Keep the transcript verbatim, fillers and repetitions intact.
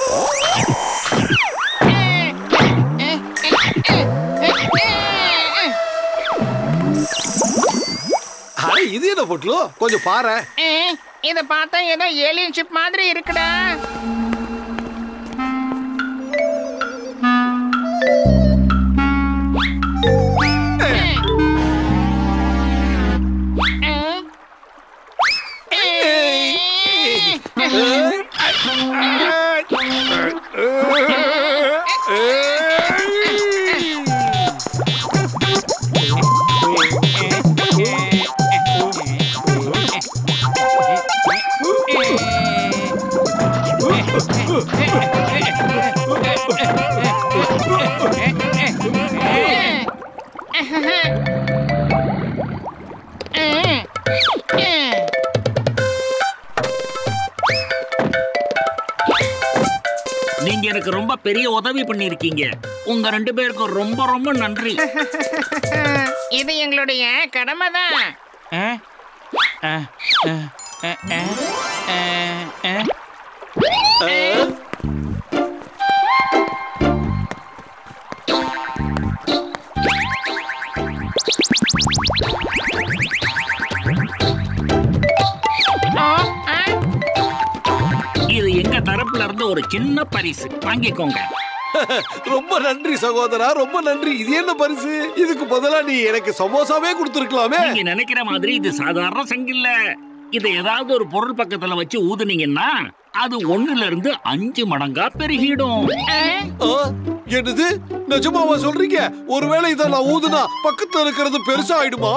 இது என்ன பொட்லு கொஞ்சம் பாரு. இத பார்த்தா ஏதோ ஏலியன் ஷிப் மாதிரி இருக்குடா. நீங்க எனக்கு ரொம்ப பெரிய உதவி பண்ணிருக்கீங்க. உங்க ரெண்டு பேருக்கும் ரொம்ப ரொம்ப நன்றி. இது எங்களுடைய கடமை தான். இது எங்க தரப்புல இருந்து ஒரு சின்ன பரிசு, வாங்கிக்கோங்க. ரொம்ப நன்றி சகோதரா, ரொம்ப நன்றி. இது என்ன பரிசு? இதுக்கு பதிலா நீ எனக்கு சமோசாவே கொடுத்திருக்கலாமே. நீங்க நினைக்கிற மாதிரி இது சாதாரண சங்கில்ல. இதை ஏதாவது ஒரு பொருள் பக்கத்துல வச்சு ஊதுனீங்கன்னா அது ஒண்ணுல இருந்து அஞ்சு மடங்கா பெருகிடும். என்னது, நிஜமாவா சொல்றீங்க? ஒருவேளை இதை நான் ஊதுனா பக்கத்துல இருக்கிறது பெருசா ஆயிடுமா?